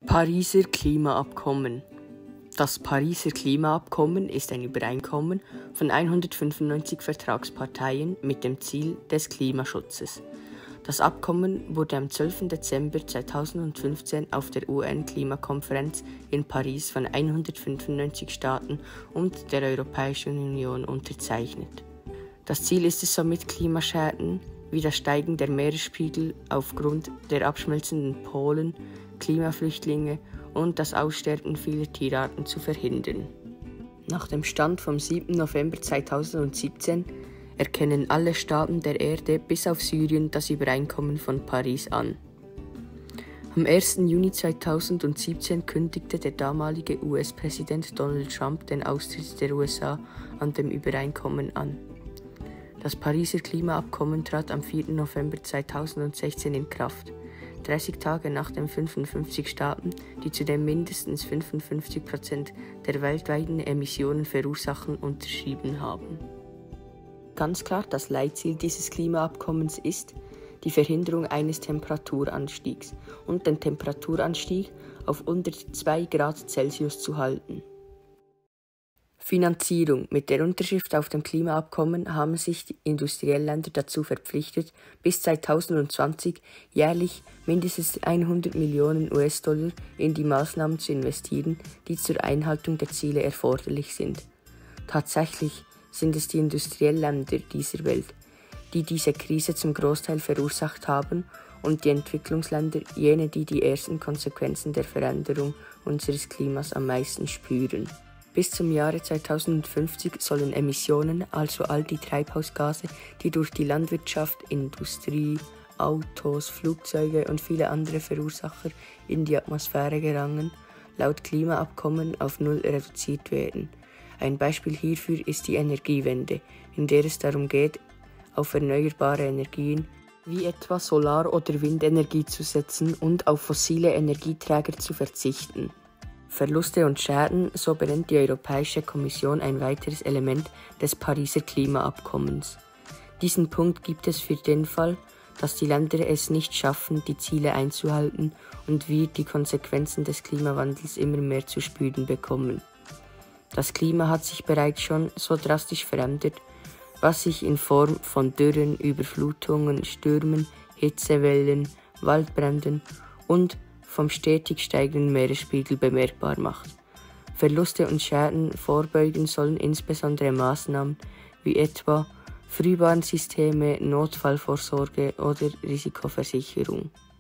Pariser Klimaabkommen. Das Pariser Klimaabkommen ist ein Übereinkommen von 195 Vertragsparteien mit dem Ziel des Klimaschutzes. Das Abkommen wurde am 12. Dezember 2015 auf der UN-Klimakonferenz in Paris von 195 Staaten und der Europäischen Union unterzeichnet. Das Ziel ist es somit, Klimaschäden wie das Steigen der Meeresspiegel aufgrund der abschmelzenden Polen, Klimaflüchtlinge und das Aussterben vieler Tierarten zu verhindern. Nach dem Stand vom 7. November 2017 erkennen alle Staaten der Erde bis auf Syrien das Übereinkommen von Paris an. Am 1. Juni 2017 kündigte der damalige US-Präsident Donald Trump den Austritt der USA an dem Übereinkommen an. Das Pariser Klimaabkommen trat am 4. November 2016 in Kraft, 30 Tage nach den 55 Staaten, die zudem mindestens 55% der weltweiten Emissionen verursachen, unterschrieben haben. Ganz klar, das Leitziel dieses Klimaabkommens ist, die Verhinderung eines Temperaturanstiegs und den Temperaturanstieg auf unter 2 Grad Celsius zu halten. Finanzierung. Mit der Unterschrift auf dem Klimaabkommen haben sich die Industrieländer dazu verpflichtet, bis 2020 jährlich mindestens 100 Millionen US-Dollar in die Maßnahmen zu investieren, die zur Einhaltung der Ziele erforderlich sind. Tatsächlich sind es die Industrieländer dieser Welt, die diese Krise zum Großteil verursacht haben, und die Entwicklungsländer jene, die die ersten Konsequenzen der Veränderung unseres Klimas am meisten spüren. Bis zum Jahre 2050 sollen Emissionen, also all die Treibhausgase, die durch die Landwirtschaft, Industrie, Autos, Flugzeuge und viele andere Verursacher in die Atmosphäre gelangen, laut Klimaabkommen auf Null reduziert werden. Ein Beispiel hierfür ist die Energiewende, in der es darum geht, auf erneuerbare Energien wie etwa Solar- oder Windenergie zu setzen und auf fossile Energieträger zu verzichten. Verluste und Schäden, so benennt die Europäische Kommission ein weiteres Element des Pariser Klimaabkommens. Diesen Punkt gibt es für den Fall, dass die Länder es nicht schaffen, die Ziele einzuhalten und wir die Konsequenzen des Klimawandels immer mehr zu spüren bekommen. Das Klima hat sich bereits schon so drastisch verändert, was sich in Form von Dürren, Überflutungen, Stürmen, Hitzewellen, Waldbränden und vom stetig steigenden Meeresspiegel bemerkbar macht. Verluste und Schäden vorbeugen sollen insbesondere Maßnahmen wie etwa Frühwarnsysteme, Notfallvorsorge oder Risikoversicherung.